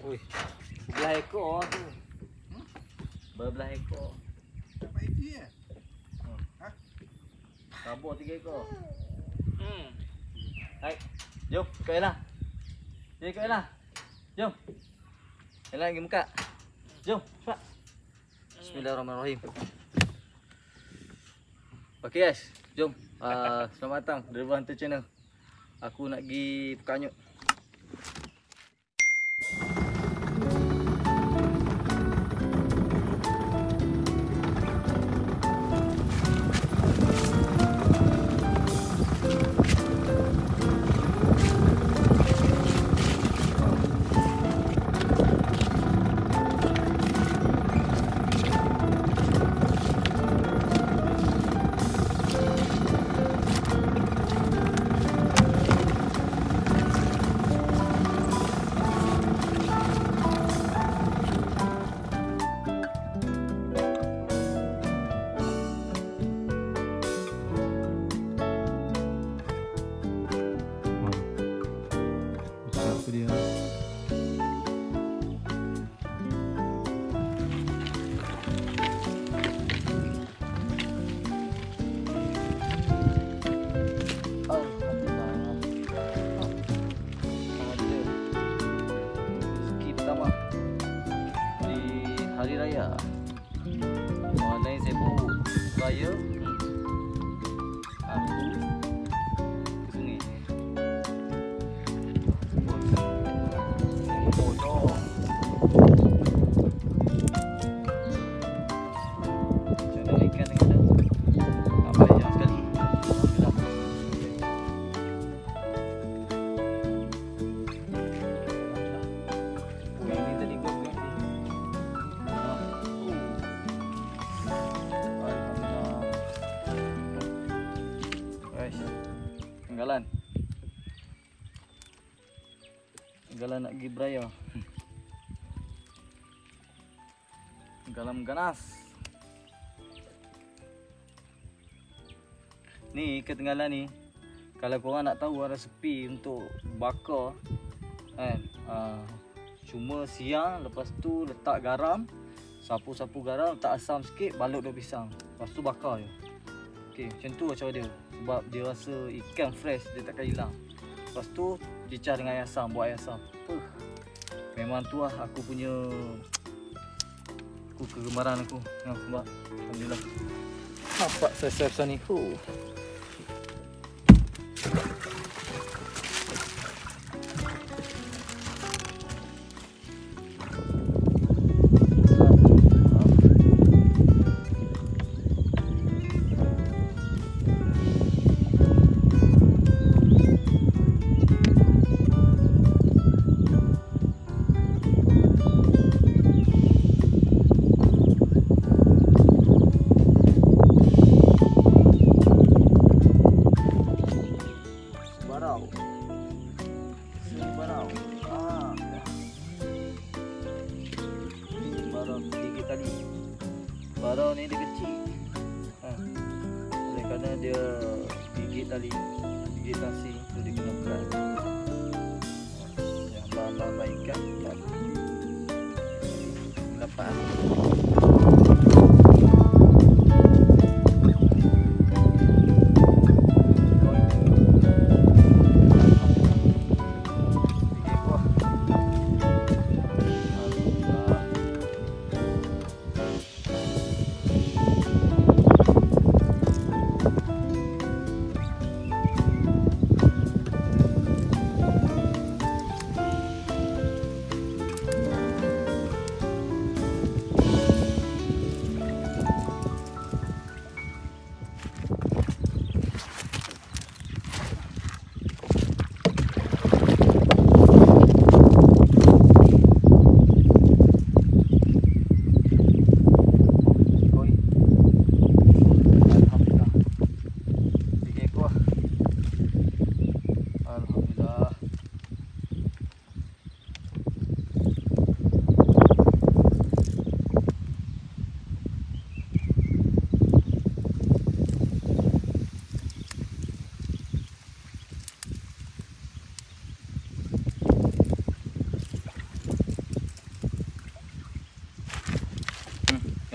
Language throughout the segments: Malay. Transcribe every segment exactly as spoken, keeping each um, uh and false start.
Wih, belah ekor tu. Hmm? Berbelah ekor. Dapat iki ya? Hmm. Ha? Kabur tiga ekor. Hmm. Hai. Jom, ikut Ella. Jom ikut Ella. Jom. Ella pergi buka. Jom, cepat. Bismillahirrahmanirrahim. Okey guys, jom. Uh, selamat datang dari Hunter Channel. Aku nak pergi Pekanyut. Dia pertama di hari raya. Orang lain sibuk raya, aku ke sungai. Bodoh. Macam mana ikan dengan dia? Tak boleh jangan sekali. Gelap. Ini tadi buat ni. Alhamdulillah. Guys, tinggalan. Tinggalan nak pergi beraya. Tinggalan ganas. Ni ketinggalan ni. Kalau korang nak tahu resepi untuk bakar kan, uh, cuma siang, lepas tu letak garam, sapu-sapu garam, letak asam sikit, balut daun pisang, lepas tu bakar je. Okey, macam tu cara dia. Sebab dia rasa ikan fresh, dia takkan hilang. Lepas tu dicah dengan air asam, buat air asam. Uh, memang tu lah aku punya, aku kegemaran aku. Nah, sebab alhamdulillah nampak selesai besar ni. Huh. Barau. Sini barau. Ah. Ini barau gigit tali. Barau ni dia kecil. Ha. Oleh kerana dia gigit tali, gigit tasi, tu dia kena berat. Yang bahan-bahan ikan dan dapat.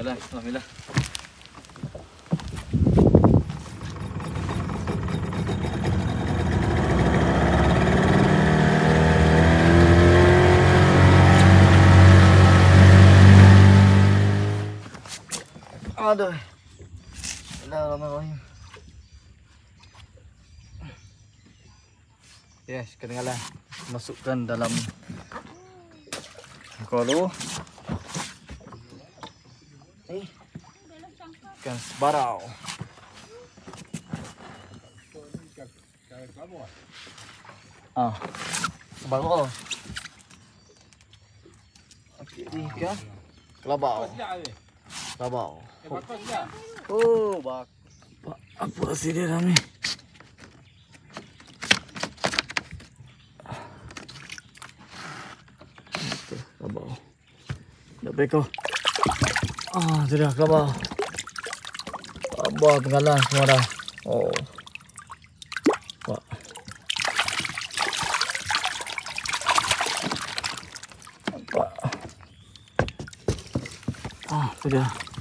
Jalan, alhamdulillah. Aduh. Bismillahirrahmanirrahim. Yes, ketinggalan. Masukkan dalam kolo. Eh. Ikan sebarau. Ah. Sebarau. Okey, ni ikan kelabau. Kelabau. Oh, bak. Apa sih dia dalam ni? Kelabau. Dah beko. Ah, tu dah kelabau. Kelabau tenggelam semua dah. Oh. Pak. Nampak. Ah, tu dia.